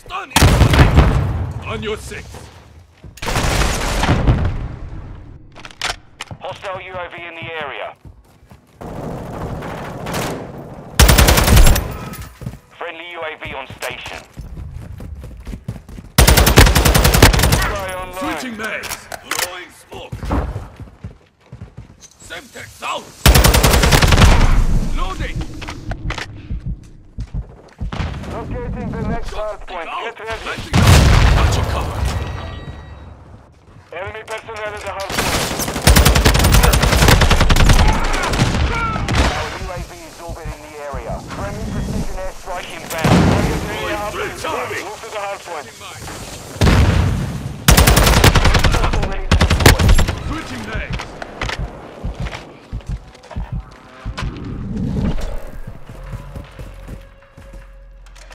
Stun in. On your six. Hostile UAV in the area. Friendly UAV on station. Spy online. Switching mags. Throwing smoke. Semtex out. Loading. Locating the next hard point. Get ready. Got you covered. Enemy personnel at the hard point. Our UAV is orbiting the area. Friendly precision airstrike inbound. Going through. Move to the hard point.